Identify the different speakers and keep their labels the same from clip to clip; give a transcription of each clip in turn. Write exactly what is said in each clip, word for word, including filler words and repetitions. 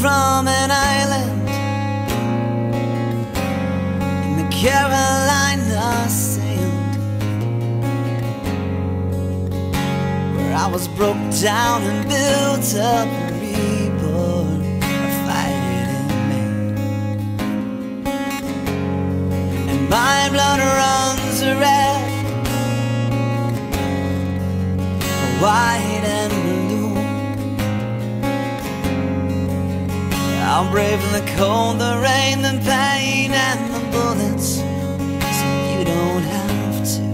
Speaker 1: from an island in the Carolina sand, where I was broke down and built up and reborn, a fighting man. And my blood runs red, white and blue. I'm brave in the cold, the rain, the pain, and the bullets, so you don't have to.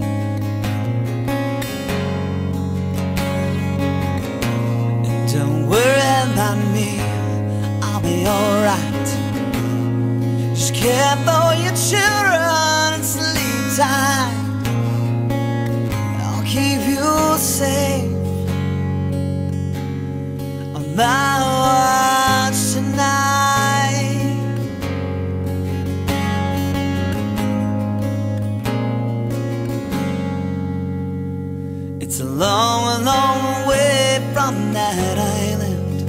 Speaker 1: And don't worry about me, I'll be alright. Just care for your children and sleep tight. I'll keep you safe on my watch tonight. It's a long, long way from that island,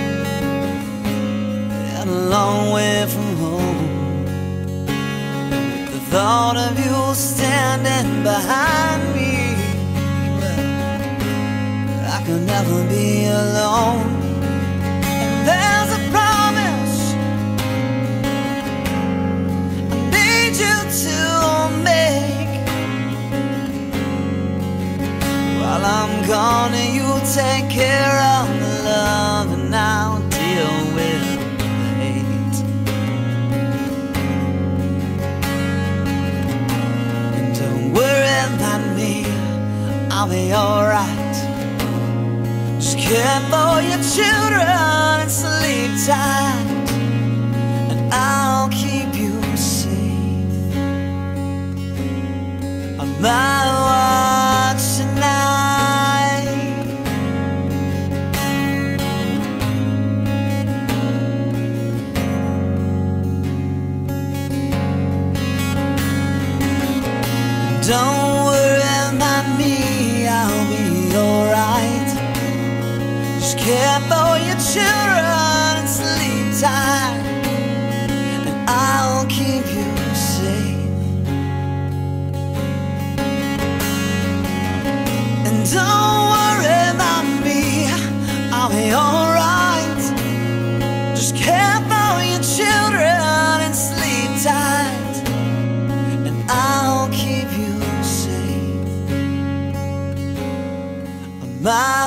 Speaker 1: and a long way from home. The thought of you standing behind me, I can never be alone. And there's a promise I need you to make. While I'm gone, you take care of the love, and I'll deal with the hate. And don't worry about me, I'll be alright. Just care for your children and sleep tight, and I'll keep you safe on my watch tonight. Don't worry about me, I'll be alright. Just care for your children and sleep tight, and I'll keep you safe. And don't worry about me, I'll be alright. Just care for your children and sleep tight, and I'll keep you safe on my